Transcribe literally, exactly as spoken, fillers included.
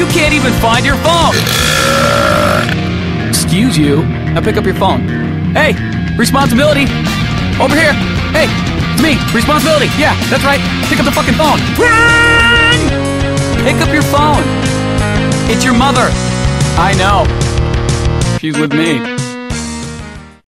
You can't even find your phone! Excuse you. Now pick up your phone. Hey, responsibility! Over here! Hey, it's me! Responsibility! Yeah, that's right! Pick up the fucking phone! Ring! Pick up your phone! It's your mother! I know. She's with me.